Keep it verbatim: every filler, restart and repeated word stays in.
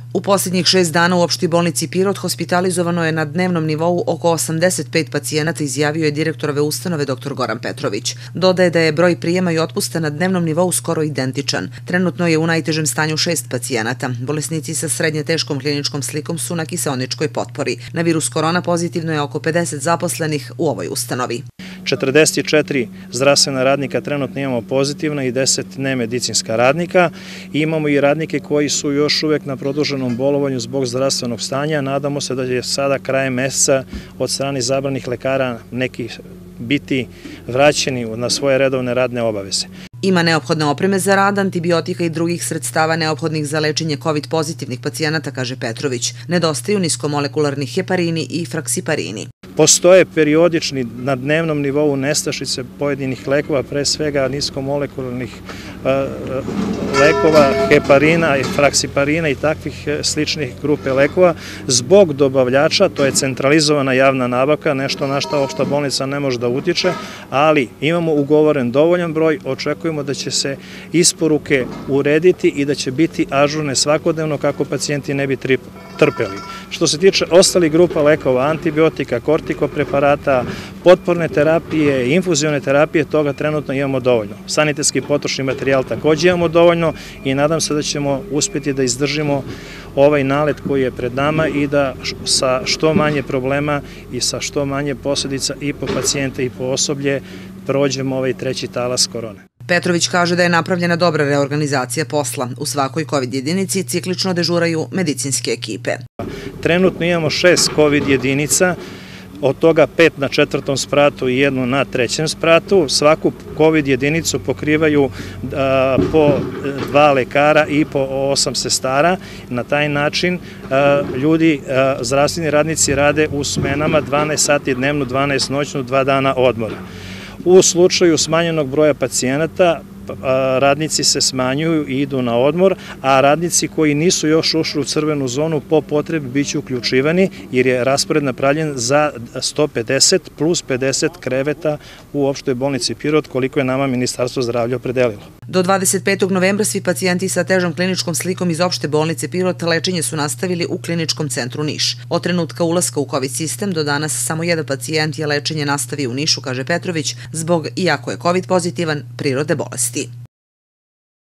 U posljednjih šest dana u opštoj bolnici Pirot hospitalizovano je na dnevnom nivou oko osamdeset pet pacijenata, izjavio je direktor ove ustanove dr Goran Petrović. Dodaje da je broj prijema i otpusta na dnevnom nivou skoro identičan. Trenutno je u najtežem stanju šest pacijenata. Bolesnici sa srednje teškom kliničkom slikom su na kiseoničkoj potpori. Na virus korona pozitivno je oko pedeset zaposlenih u ovoj ustanovi. četrdeset četiri zdravstvena radnika trenutno imamo pozitivna i deset nemedicinska radnika. Imamo i radnike koji su još uvek na produženom bolovanju zbog zdravstvenog stanja. Nadamo se da će sada krajem meseca od strane izabranih lekara neki biti vraćeni na svoje redovne radne obaveze. Ima neophodne opreme za rad, antibiotika i drugih sredstava neophodnih za lečenje kovid pozitivnih pacijenata, kaže Petrović. Nedostaju niskomolekularni heparini i fraksiparini. Postoje periodični na dnevnom nivou nestašice pojedinih lekova, pre svega niskomolekularnih lekova, heparina i fraksiparina i takvih sličnih grupe lekova zbog dobavljača. To je centralizovana javna nabavka, nešto na što opšta bolnica ne može da utiče, ali imamo ugovoren dovoljan broj, očekujemo da će se isporuke urediti i da će biti ažurne svakodnevno kako pacijenti ne bi trpeli. Što se tiče ostalih grupa lekova, antibiotika, kortikopreparata, potporne terapije, infuzione terapije, toga trenutno imamo dovoljno. Sanitetski potrošni materijal takođe imamo dovoljno i nadam se da ćemo uspjeti da izdržimo ovaj nalet koji je pred nama i da sa što manje problema i sa što manje posljedica i po pacijente i po osoblje prođemo ovaj treći talas korone. Petrović kaže da je napravljena dobra reorganizacija posla. U svakoj kovid jedinici ciklično dežuraju medicinske ekipe. Trenutno imamo šest kovid jedinica, od toga pet na četvrtom spratu i jednu na trećem spratu. Svaku kovid jedinicu pokrivaju po dva lekara i po osam sestara. Na taj način ljudi, zdravstveni radnici rade u smenama dvanaest sati dnevno, dvanaest noćno, dva dana odmora. U slučaju smanjenog broja pacijenata, radnici se smanjuju i idu na odmor, a radnici koji nisu još ušli u crvenu zonu po potrebi biće uključivani jer je raspored napravljen za sto pedeset plus pedeset kreveta u opštoj bolnici Pirot, koliko je nama Ministarstvo zdravlja opredelilo. Do dvadeset petog novembra svi pacijenti sa težom kliničkom slikom iz opšte bolnice Pirot lečenje su nastavili u kliničkom centru Niš. Od trenutka ulaska u kovid sistem do danas samo jedan pacijent je lečenje nastavio u Nišu, kaže Petrović, zbog, iako je kovid pozitivan, prirode bolesti.